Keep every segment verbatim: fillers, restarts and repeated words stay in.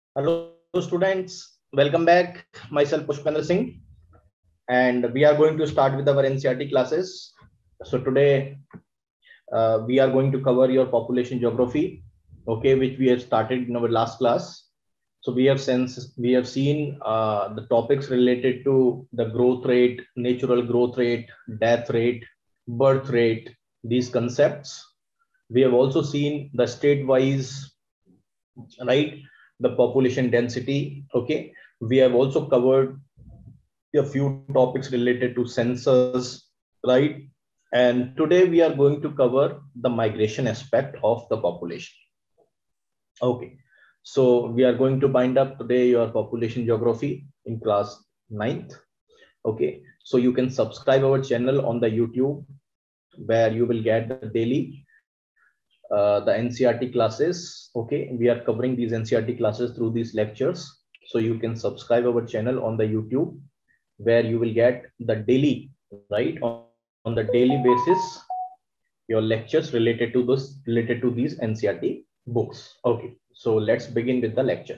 Hello, students. Welcome back. Myself, Pushpendra Singh, and we are going to start with our N C E R T classes. So today uh, we are going to cover your population geography, okay, which we have started in our last class. So we have since we have seen uh, the topics related to the growth rate, natural growth rate, death rate, birth rate, these concepts. We have also seen the state-wise, right, the population density. Okay, we have also covered a few topics related to census, right? And today we are going to cover the migration aspect of the population. Okay, so we are going to bind up today your population geography in class ninth. Okay, so you can subscribe our channel on the YouTube, where you will get the daily uh, the N C E R T classes. Okay, we are covering these N C E R T classes through these lectures. So you can subscribe our channel on the YouTube, where you will get the daily, right, on, on the daily basis, your lectures related to this, related to these N C E R T books. Okay, so let's begin with the lecture.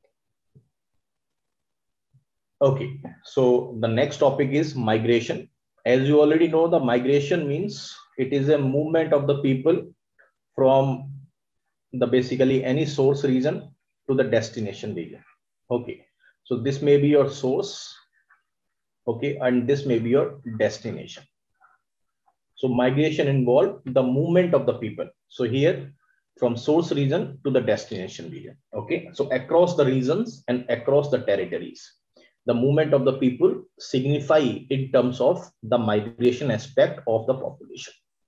Okay, so the next topic is migration. As you already know, the migration means it is a movement of the people from the basically any source region to the destination region. Okay, so this may be your source, okay, and this may be your destination. So migration involved the movement of the people. So here from source region to the destination region. Okay, so across the regions and across the territories, the movement of the people signify in terms of the migration aspect of the population.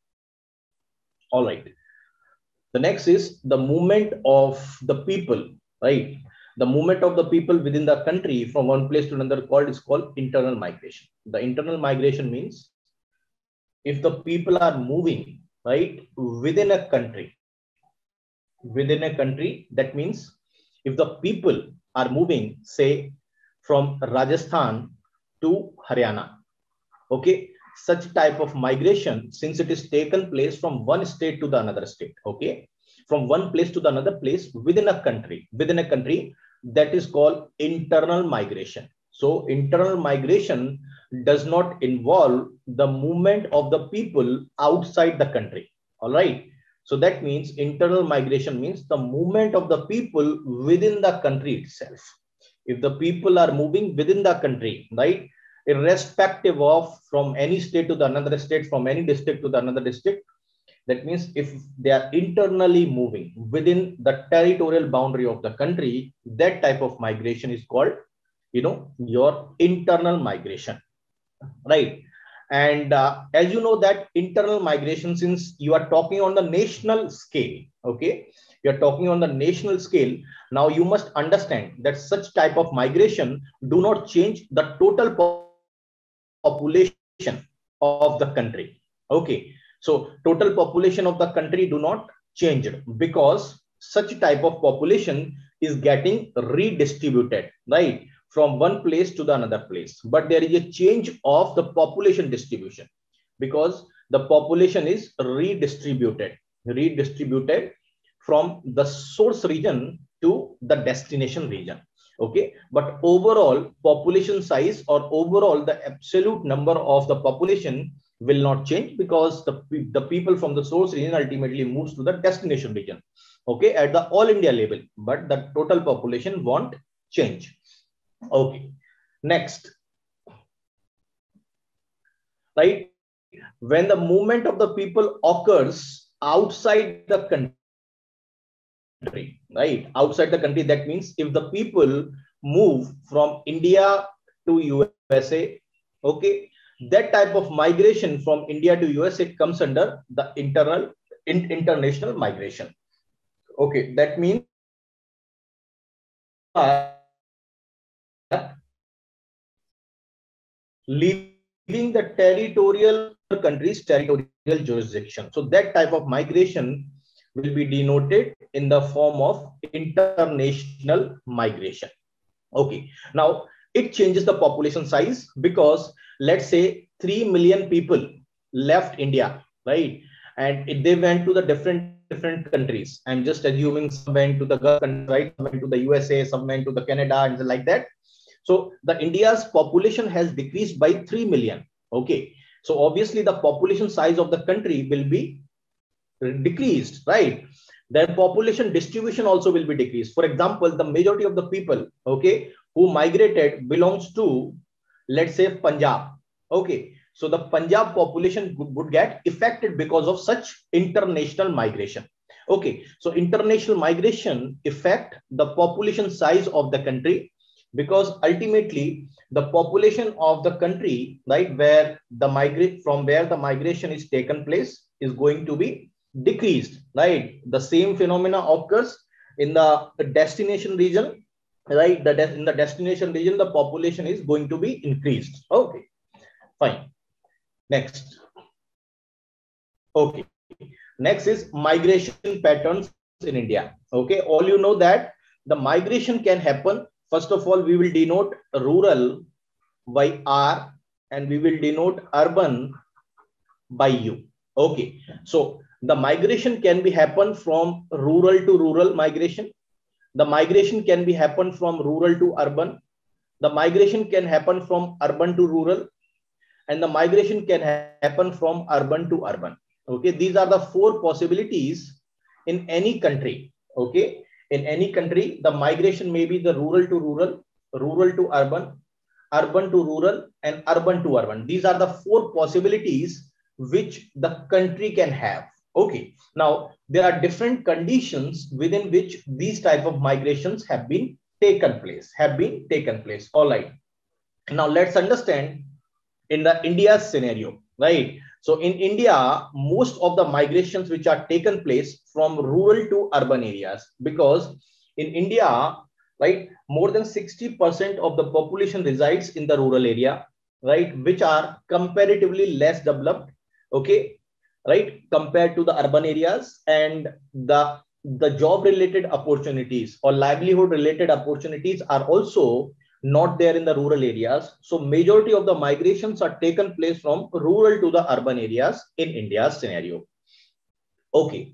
All right. The next is the movement of the people, right? The movement of the people within the country from one place to another called is called internal migration. The internal migration means if the people are moving, right, within a country, within a country, that means if the people are moving, say, from Rajasthan to Haryana, okay, such type of migration, since it is taken place from one state to the another state, okay, from one place to the another place within a country, within a country, that is called internal migration. So internal migration does not involve the movement of the people outside the country. All right. So that means internal migration means the movement of the people within the country itself. If the people are moving within the country, right, irrespective of from any state to the another state, from any district to the another district, that means if they are internally moving within the territorial boundary of the country, that type of migration is called, you know, your internal migration, right? And uh, as you know that internal migration, since you are talking on the national scale, okay, you're talking on the national scale, now you must understand that such type of migration do not change the total population of the country. Okay, so total population of the country do not change because such type of population is getting redistributed, right, from one place to the another place, but there is a change of the population distribution because the population is redistributed redistributed from the source region to the destination region. Okay, but overall population size or overall the absolute number of the population will not change because the, the people from the source region ultimately moves to the destination region, okay, at the all India level, but the total population won't change. Okay, next, right, when the movement of the people occurs outside the country, right, outside the country, that means if the people move from India to U S A, okay, that type of migration from India to U S A comes under the internal in, international migration. Okay, that means leaving the territorial country's territorial jurisdiction. So that type of migration will be denoted in the form of international migration. Okay, now it changes the population size because let's say three million people left India, right, and they went to the different different countries. I'm just assuming some went to the Gulf countries, right? Some went to the U S A, some went to the Canada, and like that. So the India's population has decreased by three million. Okay. So obviously the population size of the country will be decreased, right? Their population distribution also will be decreased. For example, the majority of the people, okay, who migrated belongs to, let's say, Punjab. Okay. So the Punjab population would get affected because of such international migration. Okay. So international migration affect the population size of the country, because ultimately the population of the country, right, where the migrate from where the migration is taken place is going to be decreased, right? The same phenomena occurs in the destination region, right? The in the destination region, the population is going to be increased. Okay, fine. Next. Okay. Next is migration patterns in India. Okay, all you know that the migration can happen. First of all, we will denote rural by R and we will denote urban by U. Okay, so the migration can be happen from rural to rural migration. The migration can be happen from rural to urban. The migration can happen from urban to rural, and the migration can happen from urban to urban. Okay, these are the four possibilities in any country. Okay, in any country, the migration may be the rural to rural, rural to urban, urban to rural, and urban to urban. These are the four possibilities which the country can have. Okay, now there are different conditions within which these type of migrations have been taken place, have been taken place. All right. Now let's understand in the India's scenario, right? So in India, most of the migrations which are taken place from rural to urban areas, because in India, right, more than sixty percent of the population resides in the rural area, right, which are comparatively less developed, okay, right, compared to the urban areas, and the the job related opportunities or livelihood related opportunities are also not there in the rural areas. So majority of the migrations are taken place from rural to the urban areas in India's scenario. Okay.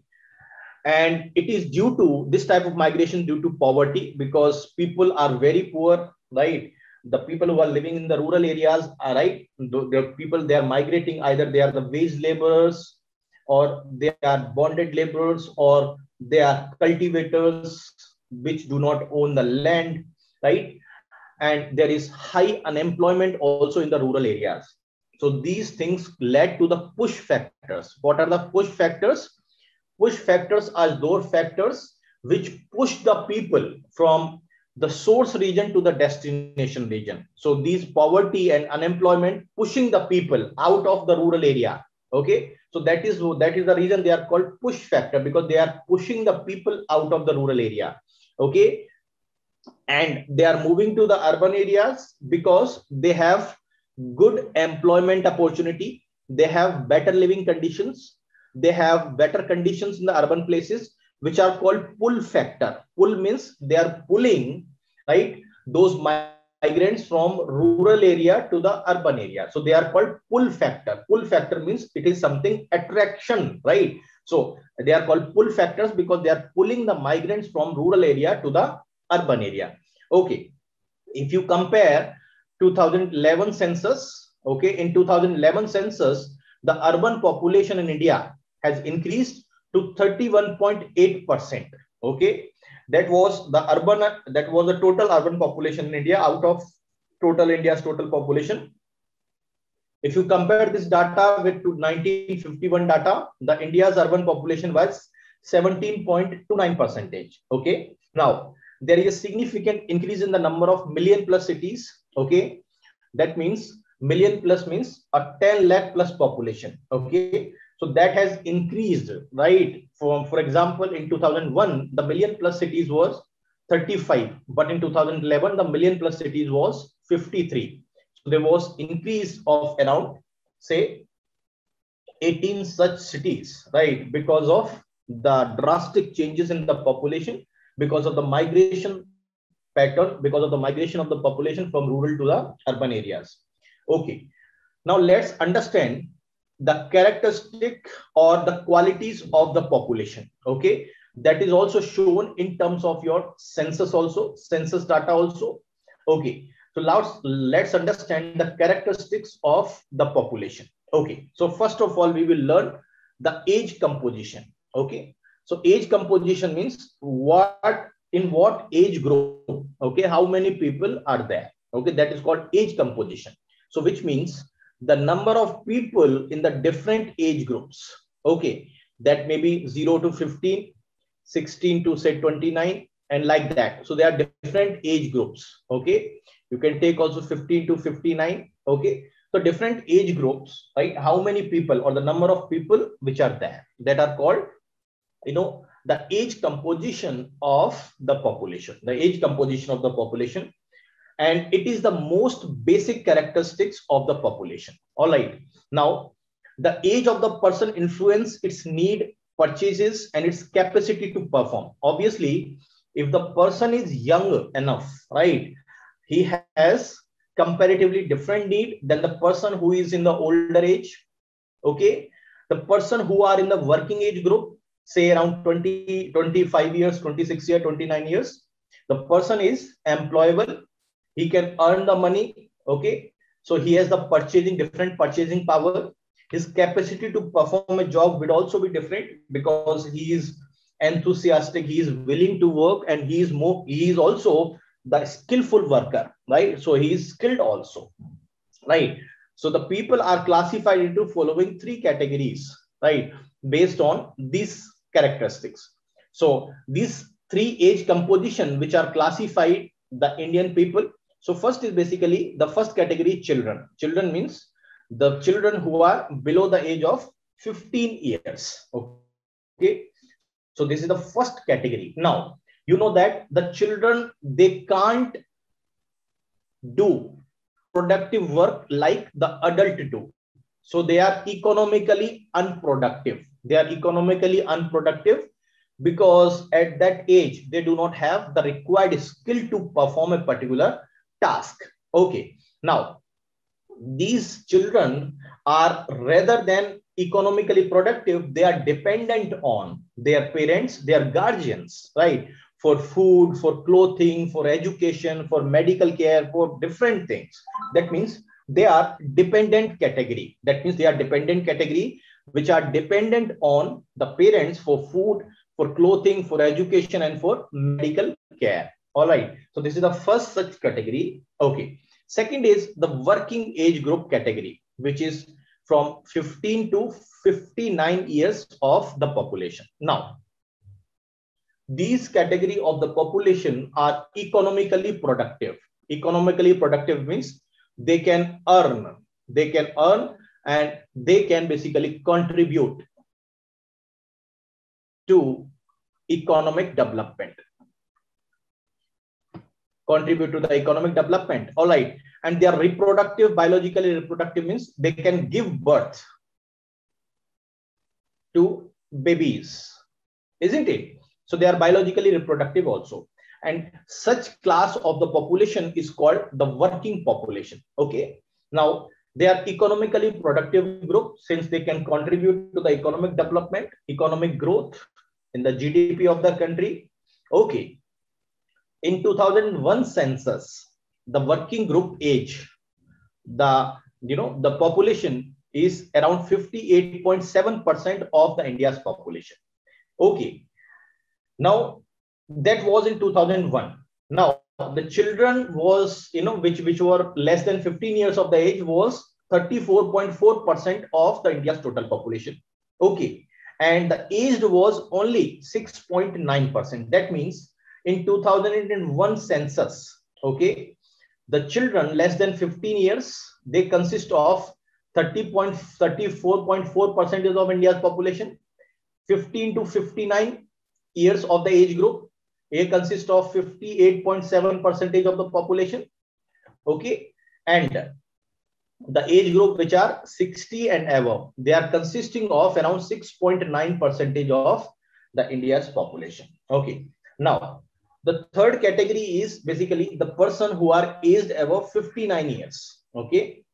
And it is due to this type of migration due to poverty, because people are very poor, right? The people who are living in the rural areas are, right, the, the people, they are migrating, either they are the wage laborers, or they are bonded laborers, or they are cultivators which do not own the land, right? And there is high unemployment also in the rural areas. So these things led to the push factors. What are the push factors? Push factors are those factors which push the people from the source region to the destination region. So these poverty and unemployment pushing the people out of the rural area. Okay, so that is that is the reason they are called push factor, because they are pushing the people out of the rural area. Okay, and they are moving to the urban areas because they have good employment opportunity, they have better living conditions, they have better conditions in the urban places, which are called pull factor. Pull means they are pulling, right, those migrants from rural area to the urban area. So they are called pull factor. Pull factor means it is something attraction, right? So they are called pull factors because they are pulling the migrants from rural area to the urban area. Okay, if you compare two thousand eleven census, okay, in two thousand eleven census, the urban population in India has increased to thirty-one point eight percent. Okay, that was the urban, that was the total urban population in India out of total India's total population. If you compare this data with nineteen fifty-one data, the India's urban population was seventeen point two nine percentage. Okay, now there is a significant increase in the number of million plus cities. Okay, that means million plus means a ten lakh plus population. Okay, so that has increased, right? From, for example, in two thousand one, the million plus cities was thirty-five, but in two thousand eleven, the million plus cities was fifty-three. So there was increase of around, say, eighteen such cities, right? Because of the drastic changes in the population, because of the migration pattern, because of the migration of the population from rural to the urban areas. Okay, now let's understand the characteristic or the qualities of the population. Okay, that is also shown in terms of your census also, census data also. Okay, so let's let's understand the characteristics of the population. Okay, so first of all we will learn the age composition. Okay, so age composition means what, in what age group, okay, how many people are there. Okay, that is called age composition. So which means the number of people in the different age groups. Okay, that may be zero to fifteen, sixteen to say twenty-nine, and like that. So there are different age groups. Okay, you can take also fifteen to fifty-nine. Okay, so different age groups, right? How many people or the number of people which are there, that are called, you know, the age composition of the population, the age composition of the population. And it is the most basic characteristics of the population. All right. Now, the age of the person influence its need, purchases, and its capacity to perform. Obviously, if the person is young enough, right, he has comparatively different need than the person who is in the older age. Okay, the person who are in the working age group, say around twenty, twenty-five years, twenty-six years, twenty-nine years, the person is employable. He can earn the money. Okay, so he has the purchasing, different purchasing power. His capacity to perform a job will also be different because he is enthusiastic, he is willing to work, and he is more, he is also the skillful worker, right? So he is skilled also, right? So the people are classified into following three categories, right, based on these characteristics. So these three age composition which are classified the Indian people. So first is basically the first category, children. Children means the children who are below the age of fifteen years. Okay, so this is the first category. Now you know that the children, they can't do productive work like the adult do. So they are economically unproductive. They are economically unproductive because at that age they do not have the required skill to perform a particular task. Okay, now these children are, rather than economically productive, they are dependent on their parents, their guardians, right, for food, for clothing, for education, for medical care, for different things. That means they are dependent category. That means they are dependent category which are dependent on the parents for food, for clothing, for education, and for medical care. All right, so this is the first such category. Okay, second is the working age group category, which is from fifteen to fifty-nine years of the population. Now, these category of the population are economically productive. Economically productive means they can earn, they can earn, and they can basically contribute to economic development. Contribute to the economic development. All right, and they are reproductive. Biologically reproductive means they can give birth to babies, isn't it? So they are biologically reproductive also. And such class of the population is called the working population. Okay, now they are economically productive group since they can contribute to the economic development, economic growth in the G D P of the country. Okay, in two thousand one census, the working group age, the, you know, the population is around fifty-eight point seven percent of the India's population. Okay, now that was in two thousand one. Now the children was, you know, which which were less than fifteen years of the age was thirty-four point four percent of the India's total population. Okay, and the aged was only six point nine percent. That means in two thousand one census, okay, the children less than fifteen years, they consist of thirty-four point four percent of India's population. fifteen to fifty-nine years of the age group, they consist of fifty-eight point seven percent of the population. Okay, and the age group which are sixty and above, they are consisting of around six point nine percent of the India's population. Okay, now the third category is basically the person who are aged above fifty-nine years. Okay,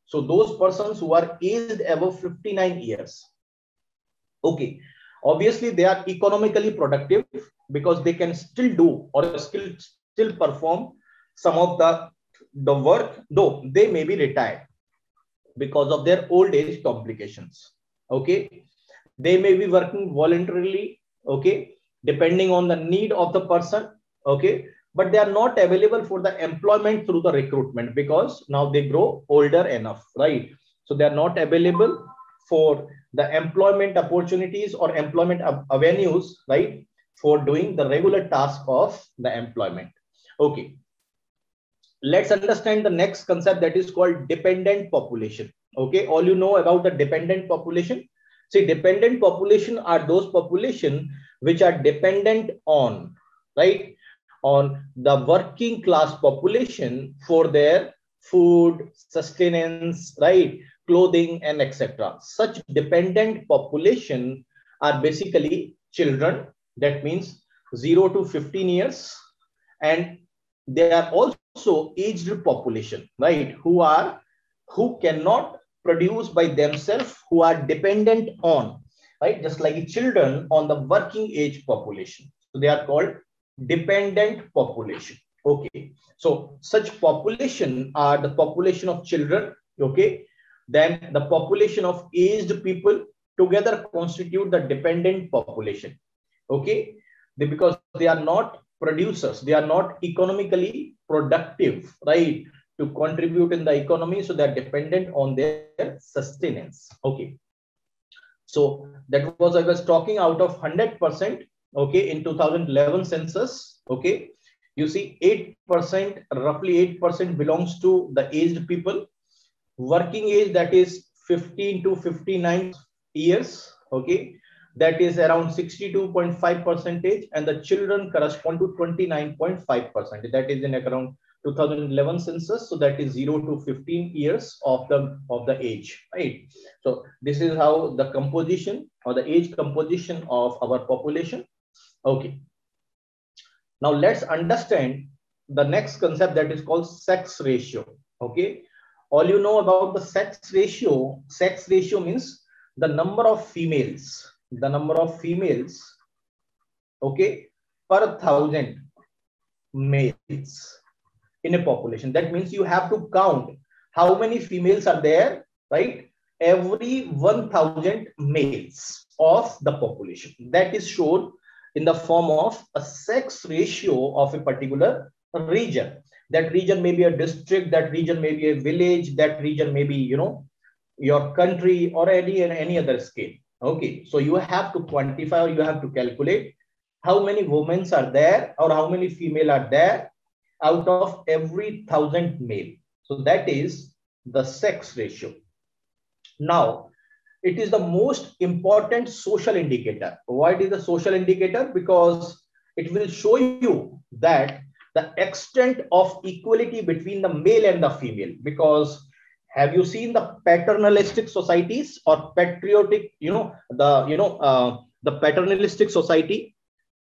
So those persons who are aged above fifty-nine years, okay, obviously they are economically productive because they can still do or still still perform some of the the work, though they may be retired because of their old age complications. Okay, they may be working voluntarily, okay, depending on the need of the person, okay, but they are not available for the employment through the recruitment because now they grow older enough, right? So they are not available for the employment opportunities or employment avenues, right, for doing the regular task of the employment. Okay, let's understand the next concept, that is called dependent population. Okay, all you know about the dependent population. See, dependent population are those population which are dependent on, right, on the working class population for their food, sustenance, right, clothing, and et cetera. Such dependent population are basically children, that means zero to fifteen years, and they are also aged population, right, who are who cannot produce by themselves, who are dependent on, right, just like children, on the working age population. So they are called dependent population. Okay, so such population are the population of children, okay, then the population of aged people together constitute the dependent population. Okay, they, because they are not producers, they are not economically productive, right, to contribute in the economy, so they are dependent on their sustenance. Okay, so that was, I was talking, out of one hundred percent, okay, in two thousand eleven census, okay, you see eight percent, roughly eight percent belongs to the aged people. Working age, that is fifteen to fifty-nine years, okay, that is around sixty-two point five percentage, and the children correspond to twenty-nine point five percent, that is in around two thousand eleven census. So that is zero to fifteen years of the of the age, right? So this is how the composition or the age composition of our population. Okay, now let's understand the next concept, that is called sex ratio. Okay, all you know about the sex ratio. Sex ratio means the number of females, the number of females, okay, per thousand males in a population. That means you have to count how many females are there, right, every one thousand males of the population. That is shown in the form of a sex ratio of a particular region. That region may be a district, that region may be a village, that region may be, you know, your country, or any any other scale. Okay, so you have to quantify, or you have to calculate how many women are there, or how many female are there out of every thousand male. So that is the sex ratio. Now, it is the most important social indicator. Why it is a social indicator? Because it will show you that the extent of equality between the male and the female. Because have you seen the paternalistic societies or patriotic, you know, the, you know, uh, the paternalistic society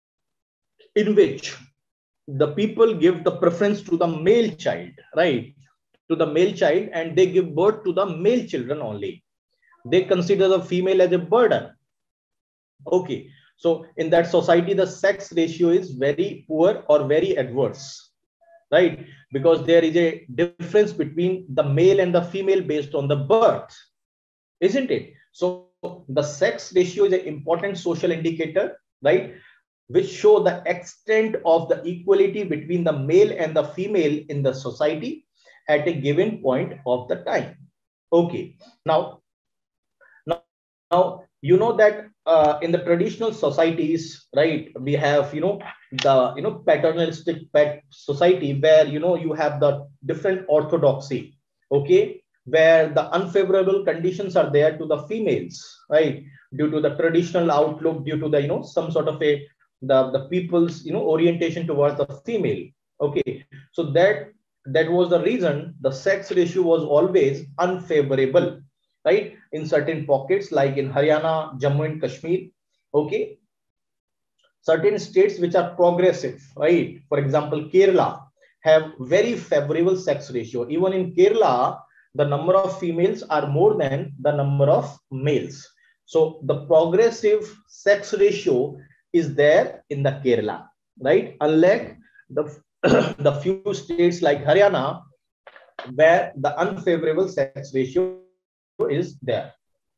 in which the people give the preference to the male child, right, to the male child, and they give birth to the male children only. They consider the female as a burden. Okay, so in that society, the sex ratio is very poor or very adverse, right? Because there is a difference between the male and the female based on the birth, isn't it? So the sex ratio is an important social indicator, right, which show the extent of the equality between the male and the female in the society at a given point of the time. Okay, now, now, now you know that uh, in the traditional societies, right, we have, you know, the, you know, paternalistic pet society, where, you know, you have the different orthodoxy, okay, where the unfavorable conditions are there to the females, right, due to the traditional outlook, due to the, you know, some sort of a the the people's, you know, orientation towards the female. Okay, so that that was the reason the sex ratio was always unfavorable, right, in certain pockets like in Haryana, Jammu and Kashmir. Okay, certain states which are progressive, right, for example Kerala, have very favorable sex ratio. Even in Kerala, the number of females are more than the number of males. So the progressive sex ratio is there in the Kerala, right? Unlike the, the few states like Haryana, where the unfavorable sex ratio is there.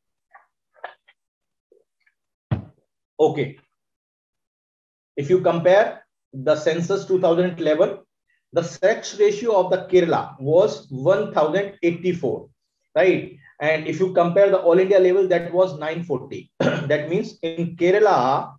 Okay. If you compare the census two thousand eleven, the sex ratio of the Kerala was one thousand eighty-four, right? And if you compare the all India level, that was nine forty. That means in Kerala,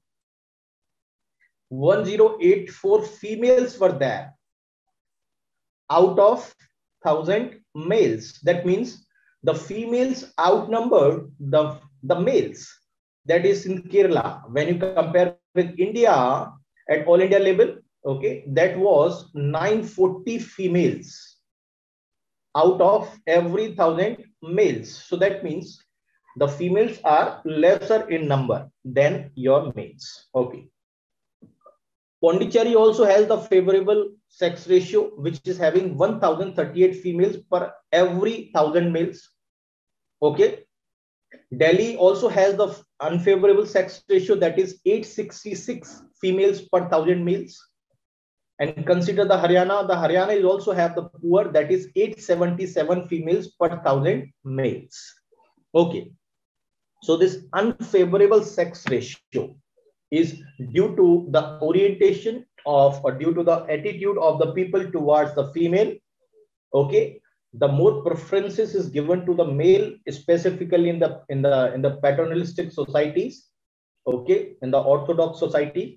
one thousand eighty-four females were there out of one thousand males. That means the females outnumbered the, the males. That is in Kerala. When you compare with India at all India level, okay, that was nine forty females out of every thousand males. So that means the females are lesser in number than your males. Okay. Pondicherry also has the favorable sex ratio, which is having one thousand thirty-eight females per every thousand males. Okay. Delhi also has the unfavorable sex ratio, that is eight hundred sixty-six females per thousand males. And consider the Haryana. The Haryana is also have the poor, that is eight hundred seventy-seven females per thousand males. Okay. So this unfavorable sex ratio is due to the orientation of, or due to the attitude of the people towards the female. Okay. The more preferences is given to the male, specifically in the in the in the paternalistic societies, okay, in the orthodox society.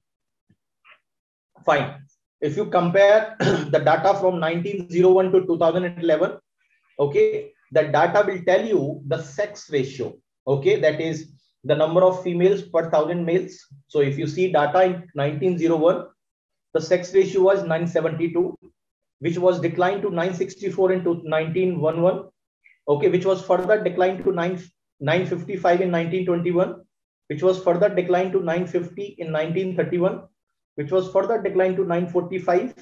Fine. If you compare the data from nineteen oh one to two thousand eleven, okay, the data will tell you the sex ratio, okay, that is the number of females per thousand males. So if you see data in nineteen oh one, the sex ratio was nine seventy-two, which was declined to nine sixty-four in nineteen eleven, okay, which was further declined to nine fifty-five in nineteen twenty-one, which was further declined to nine fifty in nineteen thirty-one, which was further declined to nine forty-five,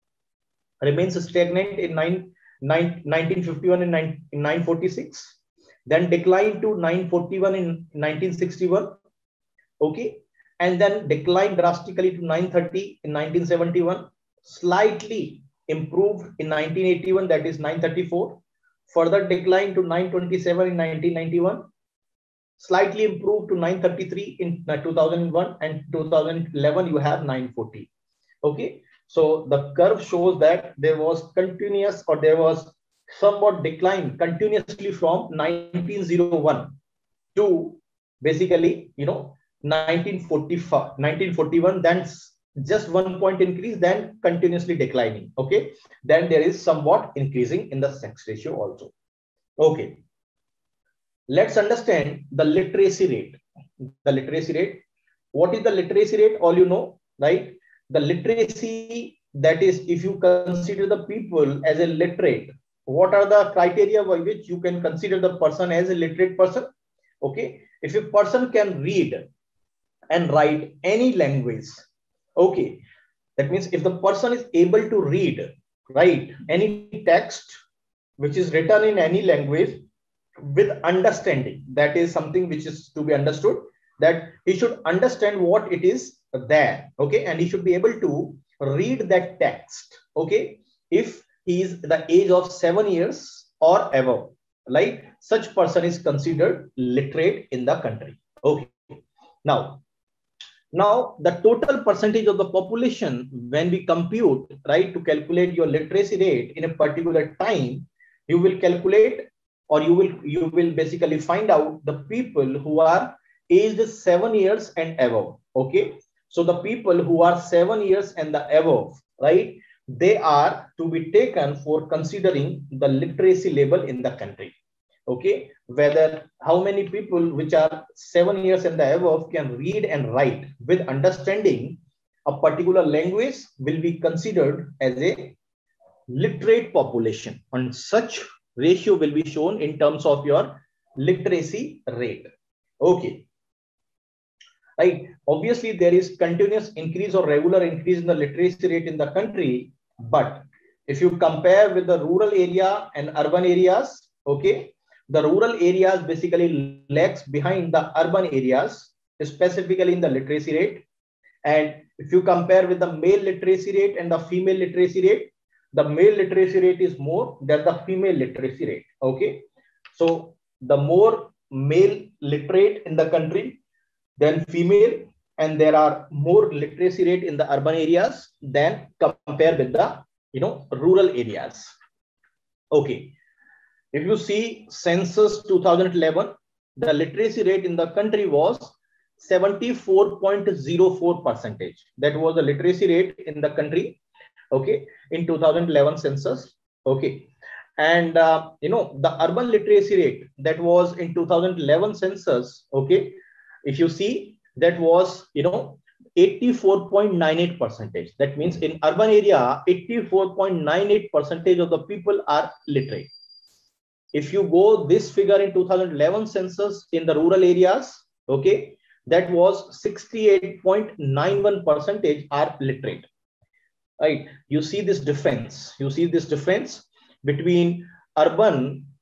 remains stagnant in nineteen fifty-one and nine forty-six, then declined to nine forty-one in nineteen sixty-one, okay, and then declined drastically to nine thirty in nineteen seventy-one, slightly improved in nineteen eighty-one, that is nine thirty-four, further declined to nine twenty-seven in nineteen ninety-one, slightly improved to nine thirty-three in two thousand one, and two thousand eleven you have nine forty. Okay, so the curve shows that there was continuous, or there was somewhat decline continuously from nineteen oh one to basically, you know, nineteen forty-five, nineteen forty-one, then just one point increase, then continuously declining. Okay, then there is somewhat increasing in the sex ratio also. Okay, let's understand the literacy rate. The literacy rate. What is the literacy rate? All you know, right? The literacy, that is, if you consider the people as a literate, what are the criteria by which you can consider the person as a literate person? Okay, if a person can read and write any language, okay, that means if the person is able to read, write any text which is written in any language with understanding, that is something which is to be understood, that he should understand what it is there, okay, and he should be able to read that text, okay, if he is the age of seven years or above, right? Such person is considered literate in the country. Okay, now Now, the total percentage of the population, when we compute, right, to calculate your literacy rate in a particular time, you will calculate, or you will, you will basically find out the people who are aged seven years and above. Okay. So the people who are seven years and the above, right, they are to be taken for considering the literacy level in the country. Okay, whether how many people which are seven years and the above can read and write with understanding a particular language will be considered as a literate population, and such ratio will be shown in terms of your literacy rate. Okay, right. Obviously, there is continuous increase or regular increase in the literacy rate in the country, but if you compare with the rural area and urban areas, okay, the rural areas basically lags behind the urban areas, specifically in the literacy rate. And if you compare with the male literacy rate and the female literacy rate, the male literacy rate is more than the female literacy rate. Okay, so the more male literate in the country than female, and there are more literacy rate in the urban areas than compare with the, you know, rural areas. Okay, if you see census two thousand eleven, the literacy rate in the country was seventy-four point zero four percentage. That was the literacy rate in the country, okay, in two thousand eleven census. Okay, and uh, you know, the urban literacy rate that was in two thousand eleven census, okay, if you see, that was, you know, eighty-four point nine eight percentage. That means in urban area, eighty-four point nine eight percentage of the people are literate. If you go this figure in two thousand eleven census in the rural areas, okay, that was sixty-eight point nine one percentage are literate, right? You see this difference, you see this difference between urban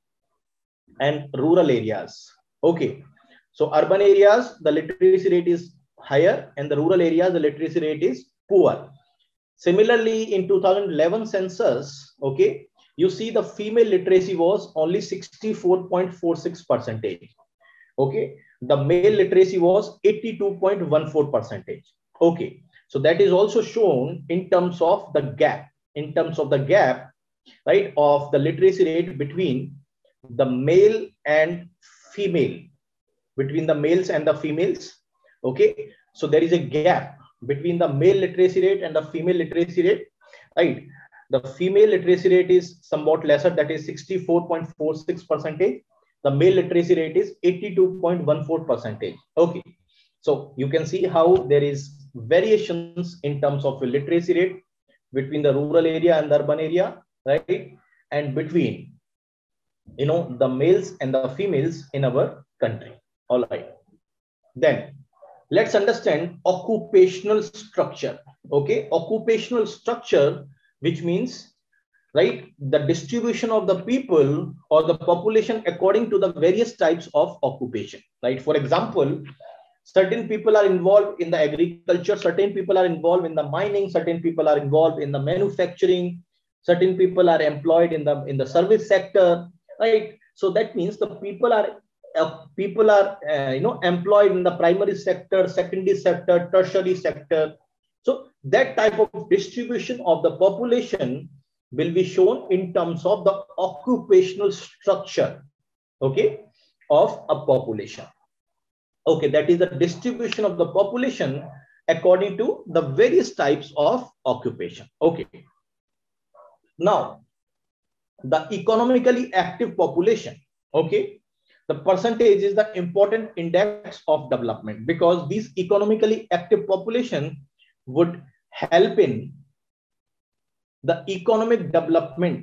and rural areas. Okay, so urban areas, the literacy rate is higher, and the rural areas, the literacy rate is poor. Similarly, in two thousand eleven census, okay, you see the female literacy was only sixty-four point four six percentage. Okay, the male literacy was eighty-two point one four percentage. Okay, so that is also shown in terms of the gap, in terms of the gap, right, of the literacy rate between the male and female, between the males and the females. Okay, so there is a gap between the male literacy rate and the female literacy rate, right? The female literacy rate is somewhat lesser, that is sixty-four point four six percentage. The male literacy rate is eighty-two point one four percentage. Okay, so you can see how there is variations in terms of the literacy rate between the rural area and the urban area, right? And between, you know, the males and the females in our country. All right, then let's understand occupational structure. Okay, occupational structure, which means, right, the distribution of the people or the population according to the various types of occupation, right? For example, certain people are involved in the agriculture, certain people are involved in the mining, certain people are involved in the manufacturing, certain people are employed in the in the service sector, right? So that means the people are uh, people are uh, you know, employed in the primary sector, secondary sector, tertiary sector. So that type of distribution of the population will be shown in terms of the occupational structure, okay, of a population. Okay, that is the distribution of the population according to the various types of occupation. Okay, now the economically active population, okay, the percentage is the important index of development, because this economically active population would help in the economic development.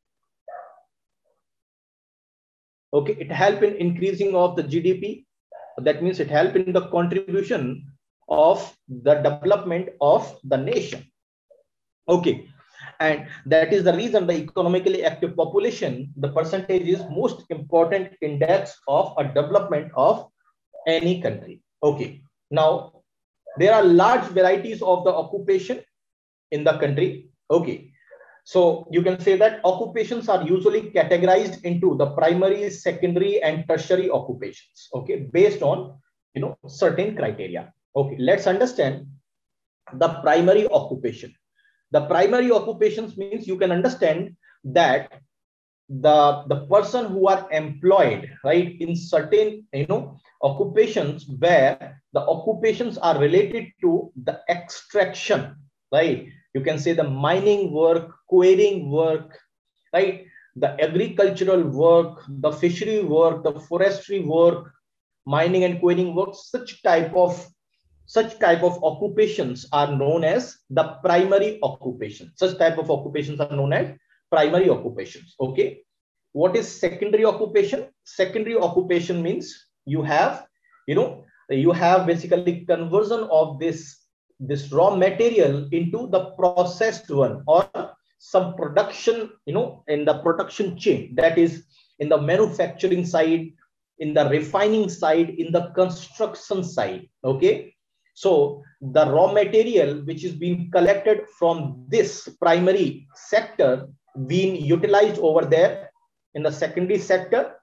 Okay, it help in increasing of the G D P. That means it help in the contribution of the development of the nation. Okay, and that is the reason the economically active population, the percentage is most important index of a development of any country. Okay, now there are large varieties of the occupation in the country. Okay, so you can say that occupations are usually categorized into the primary, secondary, and tertiary occupations. Okay, based on, you know, certain criteria. Okay, let's understand the primary occupation. The primary occupations means you can understand that the the person who are employed, right, in certain, you know, occupations where the occupations are related to the extraction, right? You can say the mining work, quarrying work, right? The agricultural work, the fishery work, the forestry work, mining and quarrying work, such type of such type of occupations are known as the primary occupation. Such type of occupations are known as primary occupations. Okay, what is secondary occupation? Secondary occupation means you have, you know, you have basically conversion of this this raw material into the processed one, or some production, you know, in the production chain, that is in the manufacturing side, in the refining side, in the construction side. Okay. So the raw material which is being collected from this primary sector being utilized over there in the secondary sector.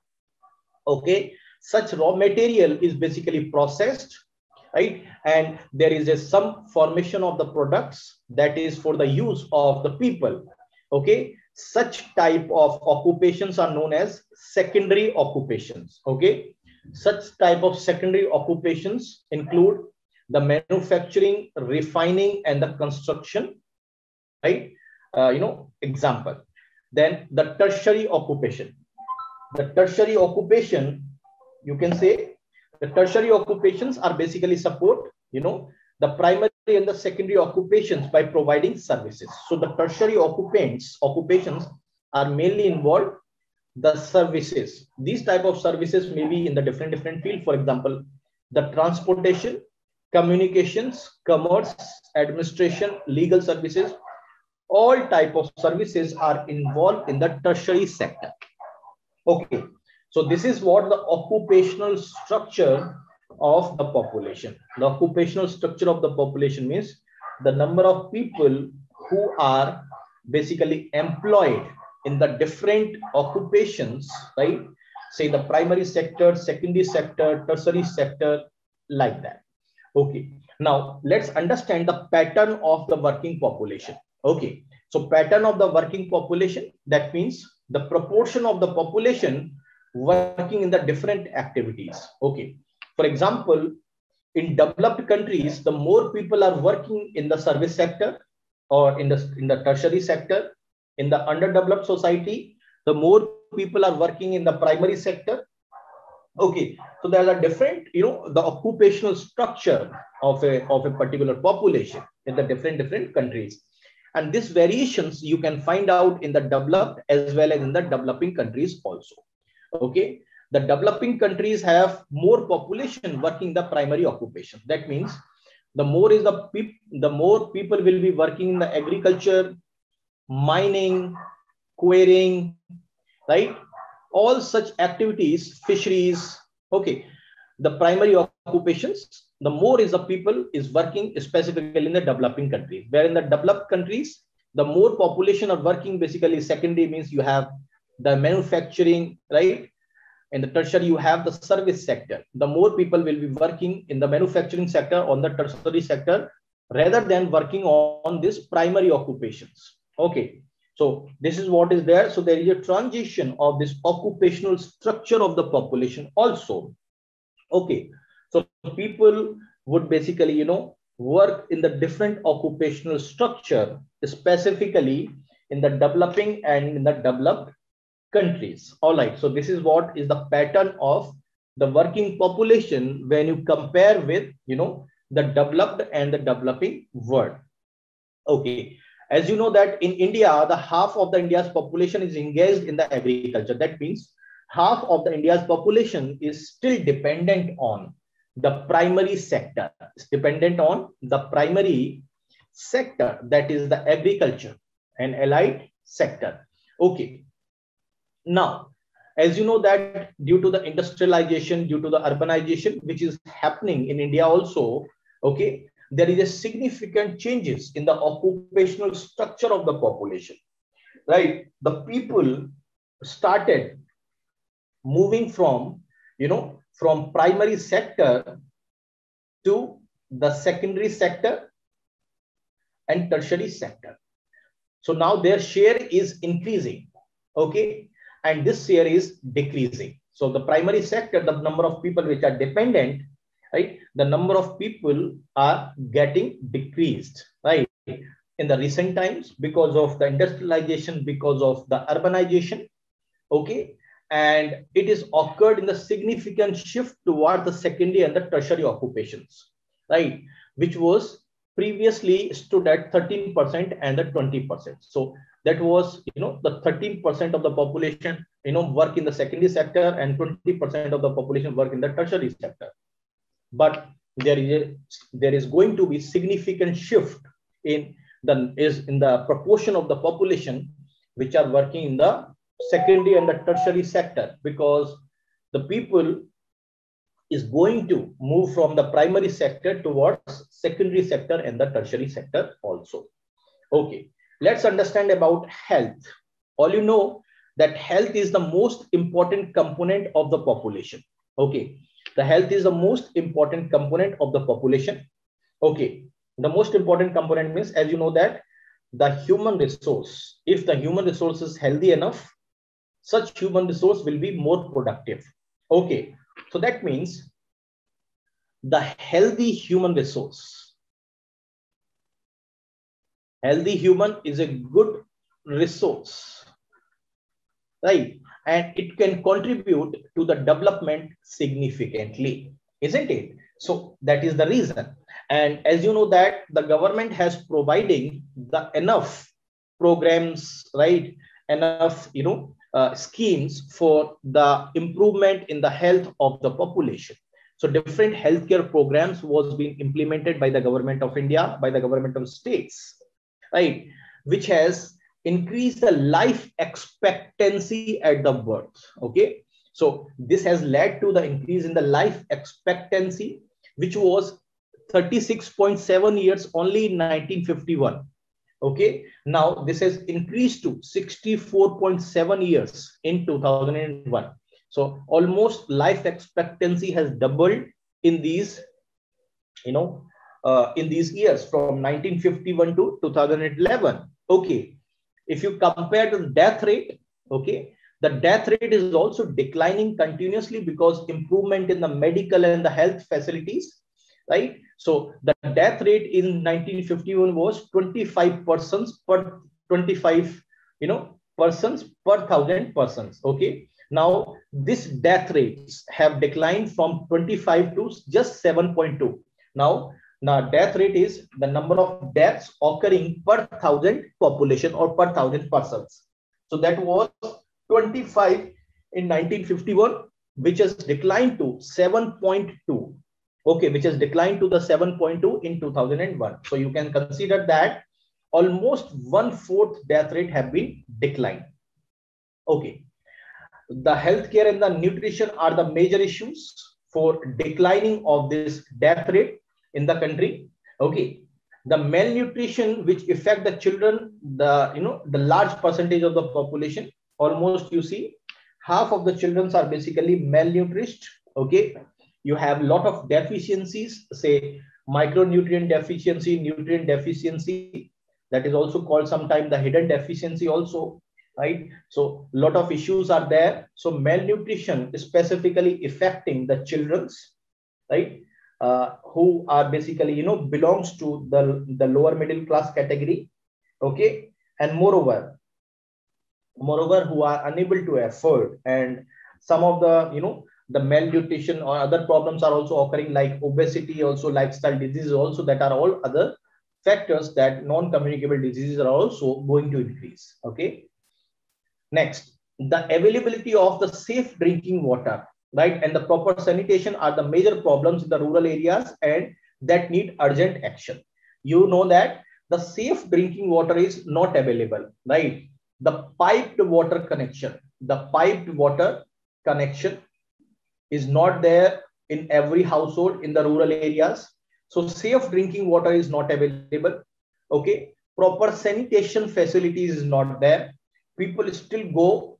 Okay. Such raw material is basically processed, right? And there is a some formation of the products that is for the use of the people. Okay. Such type of occupations are known as secondary occupations. Okay. Such type of secondary occupations include the manufacturing, refining, and the construction, right? Uh, you know, example. Then the tertiary occupation. The tertiary occupation, you can say, the tertiary occupations are basically support, you know, the primary and the secondary occupations by providing services. So the tertiary occupants, occupations are mainly involved the services. These type of services may be in the different, different field. For example, the transportation, communications, commerce, administration, legal services, all type of services are involved in the tertiary sector. Okay. So this is what the occupational structure of the population. The occupational structure of the population means the number of people who are basically employed in the different occupations, right? Say the primary sector, secondary sector, tertiary sector, like that. Okay. Now let's understand the pattern of the working population. Okay. So pattern of the working population, that means the proportion of the population working in the different activities. Okay. For example, in developed countries, the more people are working in the service sector or in the, in the tertiary sector. In the underdeveloped society, the more people are working in the primary sector. Okay. So there are different, you know, the occupational structure of a, of a particular population in the different, different countries. And these variations you can find out in the developed as well as in the developing countries also. Okay. The developing countries have more population working the primary occupation. That means the more is the people, the more people will be working in the agriculture, mining, quarrying, right? All such activities, fisheries. Okay. The primary occupations, the more is the people is working specifically in the developing countries. Where in the developed countries, the more population are working basically secondary, means you have the manufacturing, right? In the tertiary, you have the service sector. The more people will be working in the manufacturing sector on the tertiary sector rather than working on this primary occupations. Okay. So this is what is there. So there is a transition of this occupational structure of the population also. Okay. So people would basically, you know, work in the different occupational structure, specifically in the developing and in the developed countries. All right. So this is what is the pattern of the working population when you compare with, you know, the developed and the developing world. Okay. As you know that in India, the half of the India's population is engaged in the agriculture. That means half of the India's population is still dependent on the primary sector. It's dependent on the primary sector, that is the agriculture and allied sector. Okay. Now, as you know that due to the industrialization, due to the urbanization, which is happening in India also, okay, there is a significant changes in the occupational structure of the population, right? The people started moving from, you know, from primary sector to the secondary sector and tertiary sector. So now their share is increasing, okay, and this share is decreasing. So the primary sector, the number of people which are dependent, right, the number of people are getting decreased, right, in the recent times because of the industrialization, because of the urbanization, okay, and it is occurred in the significant shift toward the secondary and the tertiary occupations, right, which was previously stood at thirteen percent and the twenty percent. So that was, you know, the thirteen percent of the population, you know, work in the secondary sector and twenty percent of the population work in the tertiary sector. But there is a, there is going to be significant shift in the is in the proportion of the population which are working in the secondary and the tertiary sector, because the people is going to move from the primary sector towards secondary sector and the tertiary sector also. Okay, let's understand about health. All you know that health is the most important component of the population. Okay, the health is the most important component of the population. Okay, the most important component means, as you know, that the human resource, if the human resource is healthy enough, such human resource will be more productive. Okay, so that means the healthy human resource, healthy human is a good resource, right? And it can contribute to the development significantly, isn't it? So that is the reason. And as you know that the government has providing the enough programs, right? Enough, you know, uh, schemes for the improvement in the health of the population. So different healthcare programs was being implemented by the government of India, by the government of states, right? Which has increased the life expectancy at the birth. Okay. So this has led to the increase in the life expectancy, which was thirty-six point seven years only in nineteen fifty-one. Okay. Now this has increased to sixty-four point seven years in two thousand one. So almost life expectancy has doubled in these, you know, uh, in these years from nineteen fifty-one to two thousand eleven. Okay. If you compare the death rate, okay, the death rate is also declining continuously because improvement in the medical and the health facilities, right? So the death rate in nineteen fifty-one was twenty-five persons per twenty-five, you know, persons per thousand persons. Okay. Now this death rates have declined from twenty-five to just seven point two. Now, now death rate is the number of deaths occurring per thousand population or per thousand persons. So that was twenty-five in nineteen fifty-one, which has declined to seven point two. Okay, which has declined to the seven point two in two thousand one. So you can consider that almost one fourth death rate have been declined. Okay. The healthcare and the nutrition are the major issues for declining of this death rate in the country. Okay. The malnutrition which affect the children, the, you know, the large percentage of the population, almost you see half of the children are basically malnourished. Okay. You have a lot of deficiencies, say micronutrient deficiency, nutrient deficiency, that is also called sometimes the hidden deficiency also, right? So a lot of issues are there. So malnutrition is specifically affecting the children's, right? Uh, who are basically, you know, belongs to the, the lower middle class category. Okay. And moreover, moreover, who are unable to afford, and some of the, you know, the malnutrition or other problems are also occurring, like obesity, also lifestyle diseases also, that are all other factors that non-communicable diseases are also going to increase. Okay. Next, the availability of the safe drinking water, right, and the proper sanitation are the major problems in the rural areas and that need urgent action. You know that the safe drinking water is not available, right? The piped water connection, the piped water connection is not there in every household in the rural areas. So safe drinking water is not available. Okay. Proper sanitation facilities is not there. People still go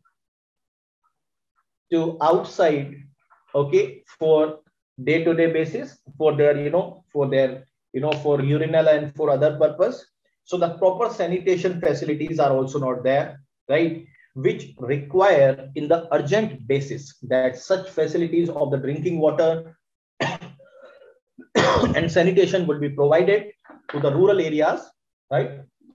to outside, okay, for day-to-day basis for their, you know, for their, you know, for urinal and for other purpose. So the proper sanitation facilities are also not there, right? Which require in the urgent basis that such facilities of the drinking water and sanitation would be provided to the rural areas, right,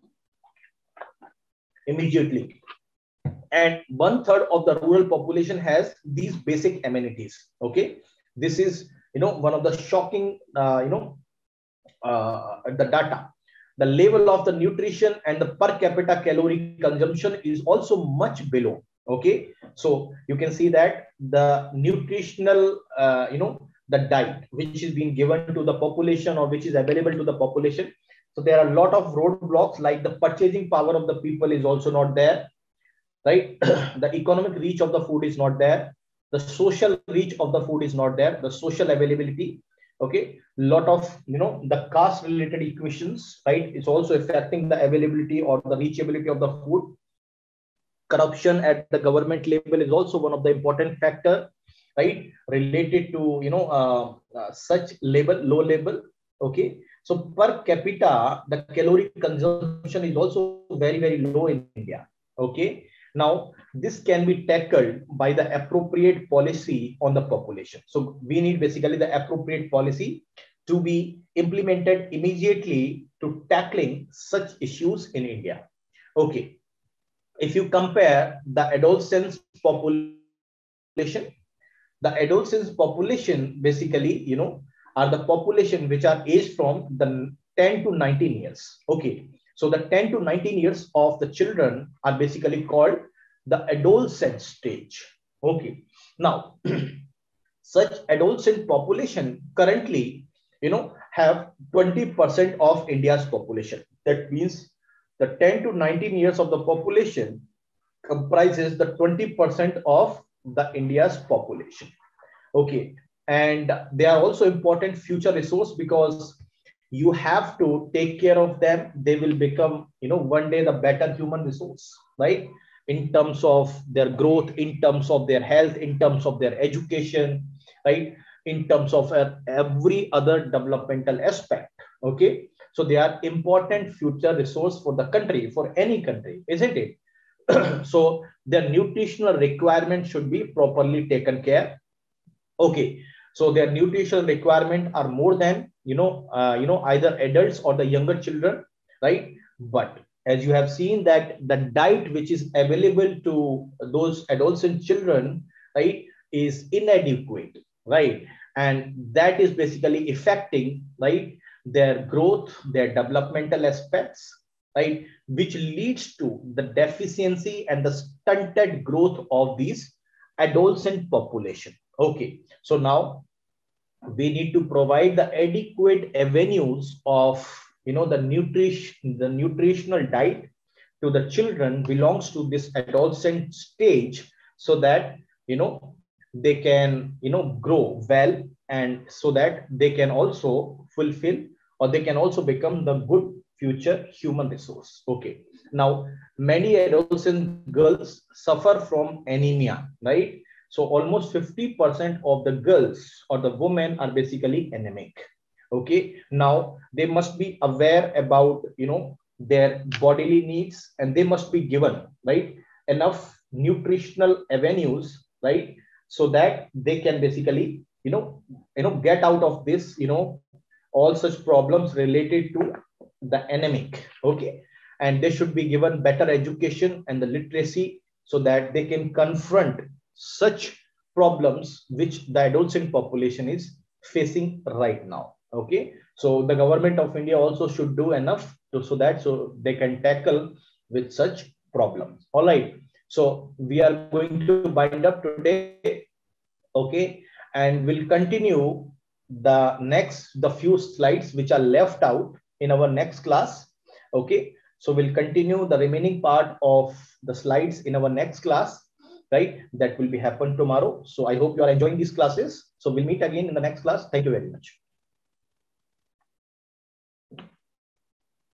immediately. And one third of the rural population has these basic amenities. Okay, this is, you know, one of the shocking, uh, you know, uh, the data. The level of the nutrition and the per capita calorie consumption is also much below. Okay, so you can see that the nutritional, uh, you know, the diet which is being given to the population or which is available to the population, So there are a lot of roadblocks, like the purchasing power of the people is also not there, right? The economic reach of the food is not there. The social reach of the food is not there. The social availability, okay? Lot of, you know, the caste related equations, right? It's also affecting the availability or the reachability of the food. Corruption at the government level is also one of the important factor, right? Related to, you know, uh, uh, such level, low level, okay? So per capita, the calorie consumption is also very, very low in India, okay? Now, this can be tackled by the appropriate policy on the population. So we need basically the appropriate policy to be implemented immediately to tackling such issues in India. Okay. If you compare the adolescents population, the adolescents population basically, you know, are the population which are aged from the ten to nineteen years. Okay. So the ten to nineteen years of the children are basically called the adolescent stage. Okay. Now, such adolescent population currently, you know, have twenty percent of India's population. That means the ten to nineteen years of the population comprises the twenty percent of the India's population. Okay. And they are also important future resource, because you have to take care of them. They will become, you know, one day the better human resource, right? In terms of their growth, in terms of their health, in terms of their education, right? In terms of uh, every other developmental aspect. Okay. So they are important future resource for the country, for any country, isn't it? So their nutritional requirement should be properly taken care. Okay. So their nutritional requirement are more than, you know, uh, you know, either adults or the younger children, right? But as you have seen that the diet which is available to those adolescent children, right, is inadequate, right? And that is basically affecting, right, their growth, their developmental aspects, right, which leads to the deficiency and the stunted growth of these adolescent population. Okay. So now we need to provide the adequate avenues of, you know, the nutrition, the nutritional diet to the children belongs to this adolescent stage, so that, you know, they can, you know, grow well, and so that they can also fulfill, or they can also become the good future human resource. Okay. Now, many adolescent girls suffer from anemia, right? So almost fifty percent of the girls or the women are basically anemic. Okay. Now they must be aware about, you know, their bodily needs, and they must be given, right, enough nutritional avenues, right, so that they can basically, you know, you know, get out of this, you know, all such problems related to the anemic. Okay. And they should be given better education and the literacy, so that they can confront such problems which the adolescent population is facing right now. Okay. So the government of India also should do enough to, so that so they can tackle with such problems. All right. So we are going to bind up today. Okay. And we'll continue the next, the few slides which are left out in our next class. Okay. So we'll continue the remaining part of the slides in our next class, right? That will be happen tomorrow. So I hope you are enjoying these classes. So we'll meet again in the next class. Thank you very much.